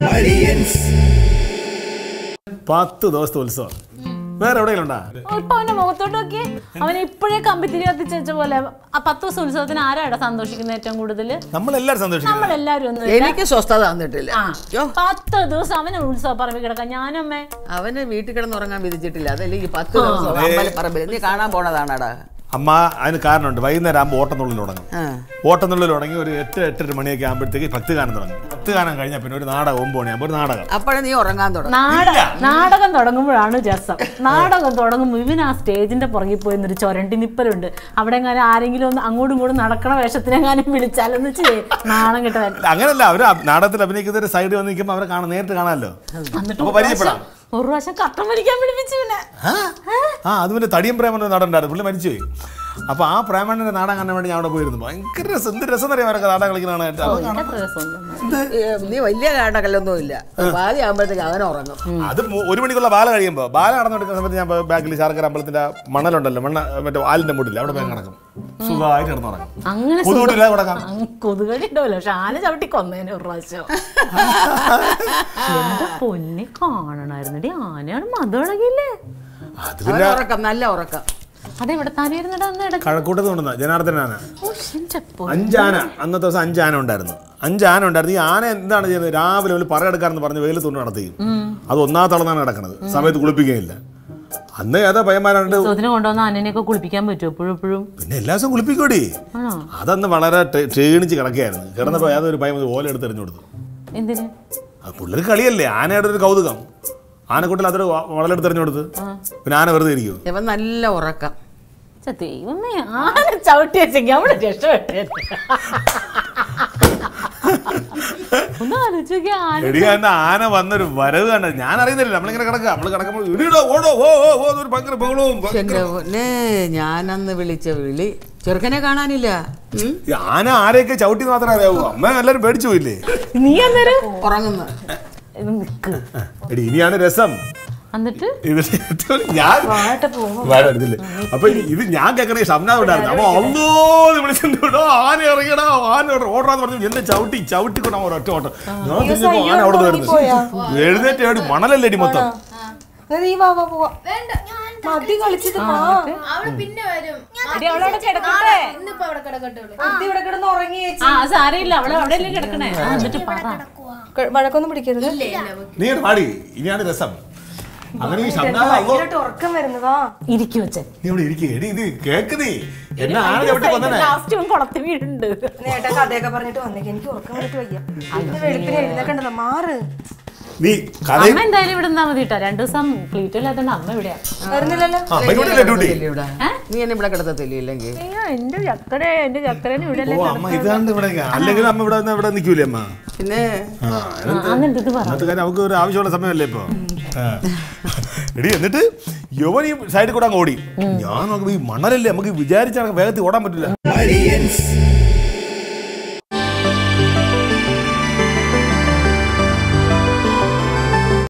Aliyans. 10 ദിവസത്തെ ഉത്സവം വേറെ എവിടെയുണ്ടാ? അവന്റെ മുഖത്തോട്ടൊക്കെ അവൻ ഇപ്പോഴേ കമ്പിത്തിരി കത്തിച്ച പോലെ 10 ദിവസം ഉത്സവത്തിന് ആരാണ് സന്തോഷിക്കുന്നത് ഏറ്റവും കൂടുതൽ? നമ്മളെല്ലാരും സന്തോഷിക്കും. നമ്മളെല്ലാരും ഒന്നും എനിക്ക് സ്വസ്ഥത തന്നിട്ടില്ല. 10 ദിവസം അവന് ഉത്സവ പറമ്പിൽ കിടക്കാം. ഞാനമ്മേ അവന് വീട്ടിൽ കിടന്നുറങ്ങാൻ വിധിച്ചിട്ടില്ല. അതല്ലെങ്കിൽ 10 ദിവസം അമ്പലപ്പറമ്പിൽ നീ കാണാൻ പോണതാണടാ. അമ്മ അതിന് കാരണമുണ്ട്. വൈകുന്നേരം ആകുമ്പോൾ ഓട്ടത്തുള്ളിൽ തുടങ്ങും. ഓട്ടത്തുള്ളിൽ തുടങ്ങി ഒരു 8-8:30 മണിയൊക്കെ ആകുമ്പോഴത്തേക്ക് ഭക്തിഗാനം തുടങ്ങും. ഭക്തിഗാനം കഴിഞ്ഞാൽ പിന്നെ ഒരു നാടകം 9 മണിയാകുമ്പോൾ ഒരു നാടകം. അപ്പോഴേ നീ ഉറങ്ങാൻ തുടങ്ങും. നാടകം തുടങ്ങുമ്പോഴാണ് രസം. നാടകം തുടങ്ങുമ്പോൾ ഇവൻ ആ സ്റ്റേജിന്റെ പുറകിൽ പോയെന്നൊരു ചൊരണ്ടി നിപ്പലുണ്ട്. അവിടെ എങ്ങാനും ആരെങ്കിലും ഒന്ന് അങ്ങോട്ടും ഇങ്ങോട്ടും നടക്കണ വേഷത്തിനെങ്ങാനും വിളിച്ചാലെന്ന് വെച്ച് നാണം കിട്ടാൻ. അങ്ങനല്ല, അവര് നാടകത്തിൽ അഭിനയിക്കുന്ന ഒരു സൈഡ് വന്ന് നിൽക്കുമ്പോൾ അവരെ നേരിട്ട് കാണാമല്ലോ. എന്നിട്ട് പരിചയപ്പെടാം. ഒരു പ്രാവശ്യം കട്ടം മരിക്കാൻ പിടിപ്പിച്ചു. അത് പിന്നെ തടിയും പ്രേമന്റെ നാടൻ ഉണ്ടായിരുന്നു. പുള്ളി മരിച്ചുപോയി. അപ്പൊ ആ പ്രേമന്റെ നാടകം കാണാൻ വേണ്ടി ഞാൻ അവിടെ പോയിരുന്നു. ഭയങ്കര രസം. എന്ത് രസം അറിയാം അവരൊക്കെ നാടകം കളിക്കുന്നതാണ്. നീ വലിയ നാടകമൊന്നും ഇല്ല. ബാല ആകുമ്പോഴത്തേക്ക് അവൻ ഉറങ്ങും. അത് 1 മണിക്കുള്ള ബാല കഴിയുമ്പോൾ ബാല നടന്നെടുക്കുന്ന സമയത്ത് ഞാൻ ബാക്കിൽ ശാർക്കര അമ്പലത്തിന്റെ മണലുണ്ടല്ലോ, മറ്റേ ആലിന്റെ മുടില്ല, അവിടെ പോയി കിടക്കും. സുഖമായിട്ട് കിടന്നുറങ്ങും. അങ്ങനെ കൊതുകടില്ലാതെ കിടക്കാം. കൊതുകടി ഉണ്ടാവല്ലോ. പക്ഷെ ആന ചവിട്ടി കൊന്നേനെ ഒരു പ്രാവശ്യം. എന്റെ പൊന്നെ കാണണായിരുന്നടി. ആനയാണ് മതളകില്ലേ. ഉറക്കം, നല്ല ഉറക്കം. അതെവിടെ താനായിരുന്നു? കഴക്കൂട്ടത്ത് കൊണ്ടുവന്ന ജനാർദ്ദനാന 5 ആന. അന്നത്തെ ദിവസം 5 ആന ഉണ്ടായിരുന്നു. 5 ആന ഉണ്ടായിരുന്നു. ഈ ആന എന്താണ് ചെയ്യുന്നത്? രാവിലെ ഒരു പറയെടുക്കാരെന്ന് പറഞ്ഞ് വെയിലത്തുകൊണ്ട് നടത്തിയും. അത് ഒന്നാമത്തോളന്നാണ് കിടക്കുന്നത്. സമയത്ത് കുളിപ്പിക്കുകയില്ല. അന്ന് ഏതാ പയ്യന്മാരുണ്ട് കൊണ്ടുവന്ന ആനനെയൊക്കെ കുളിപ്പിക്കാൻ പറ്റുമോ? എപ്പോഴും പിന്നെ എല്ലാ ദിവസവും കുളിപ്പിക്കൂടി. അതന്ന് വളരെ ക്ഷീണിച്ച് കിടക്കുകയായിരുന്നു. കിടന്നപ്പോ ഏതൊരു പയ്യൻ ഓല എടുത്ത് എറിഞ്ഞു കൊടുത്തു. എന്തിന്? പിള്ളേർ കളിയല്ലേ, ആനയുടെ ഒരു കൗതുകം. ആനക്കൂട്ടിൽ അതൊരു വളരെടുത്ത് എറിഞ്ഞു കൊടുത്ത്. പിന്നെ ആന വെറുതെ ഇരിക്കും. ഇവൻ നല്ല ഉറക്കം. ദൈവമേ, ആന ചവിട്ടി വെച്ചെങ്കിൽ അവിടെ രക്ഷപ്പെട്ടെ. ആന വന്നൊരു വരവ് കണ്ട ഞാൻ അറിയുന്നില്ല. നമ്മളിങ്ങനെ കിടക്കുക. നമ്മള് കിടക്കുമ്പോൾ ഭയങ്കര ബഹളവും. ഞാനന്ന് വിളിച്ച വിളി ചെറുക്കനെ കാണാനില്ല. ആന ആരെയൊക്കെ ചവിട്ടി മാത്രമേ അറിയാവൂ. അമ്മ എല്ലാരും പേടിച്ചു പോയില്ലേ? നീ അന്നേരം ഉറങ്ങുന്ന ഇനിയാണ് രസം. അപ്പൊ ഇത് ഞാൻ കേൾക്കണ ഷംനാഥ് ഉണ്ടായിരുന്നു. അപ്പൊ അന്നോന്ന് വിളിച്ചിട്ടുണ്ടോ ആന ഇറങ്ങിയടാ, ആന ഓടാന്ന് പറഞ്ഞു. എന്നെ ചവിട്ടിക്കൊണ്ടാ ഒരൊറ്റ ഓട്ടം. ഞാൻ തിരിഞ്ഞപ്പോ ആന അവിടെ വരുന്നത്. എഴുന്നേറ്റ് മണലല്ലേടി മൊത്തം. വഴക്കൊന്നും പിടിക്കരുത്. നീ പാടി. ഇനിയാണ് രസം. അങ്ങനെ ഈ ഉറക്കം വരുന്നതാ. കഥയൊക്കെ പറഞ്ഞിട്ട് വന്നേക്ക്. എനിക്ക് ഉറക്കം വന്നിട്ട് വയ്യ. വെളുപ്പിന് എഴുന്നേക്കണ്ടല്ലോ. മാറ്. അമ്മ എന്തായാലും ഇവിടെ നിന്നാ മതി കേട്ടോ. 2 ദിവസം ക്ലീറ്റ് ഇല്ലാത്തോണ്ട് അമ്മ ഇവിടെയാ. വരുന്നില്ലല്ലോ. നീ എന്നെ ഇവിടെ കിടത്തത്തില്ലേ? ഇല്ലെങ്കിൽ എന്റെ ചക്കരേനെ ഇവിടെ അല്ലെങ്കിൽ അമ്മ ഇവിടെ നിൽക്കൂലേ അമ്മ? പിന്നെ നമുക്ക് ഒരു ആവശ്യമുള്ള സമയമല്ലേ ഇപ്പൊ. എടി എന്നിട്ട് യുവൻ ഈ സൈഡിൽ കൂടെ അങ്ങ് ഓടി. ഞാൻ നോക്കുമ്പോ ഈ മണലല്ലേ, നമുക്ക് വിചാരിച്ച വേഗത്തിൽ ഓടാൻ പറ്റില്ല.